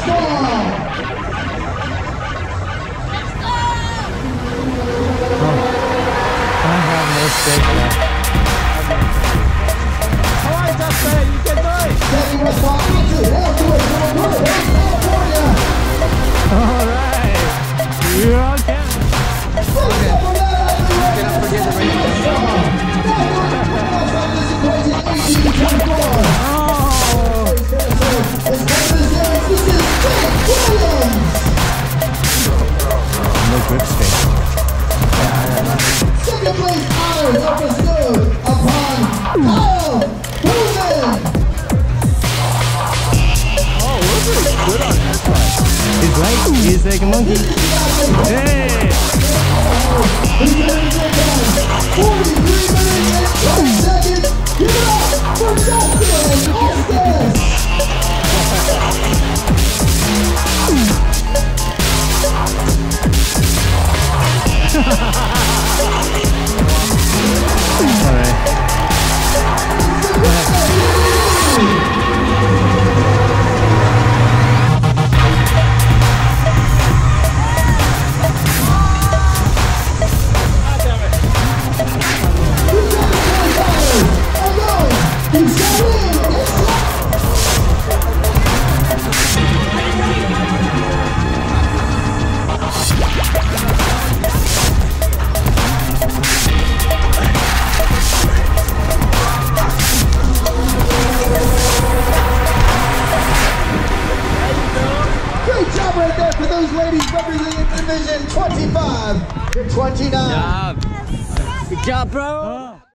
Alright, Dustin, you can do it! Alright! You all can! Okay. Cannot forget the radio. No grip state. Second place honors are bestowed upon Kyle Pullman. Oh, we're pretty good on this side. He's right. He's like a monkey. Hey! 43 minutes and 10 seconds. Give it up for Dustin Estes. For those ladies representing Division 25 to 29. Good job, bro.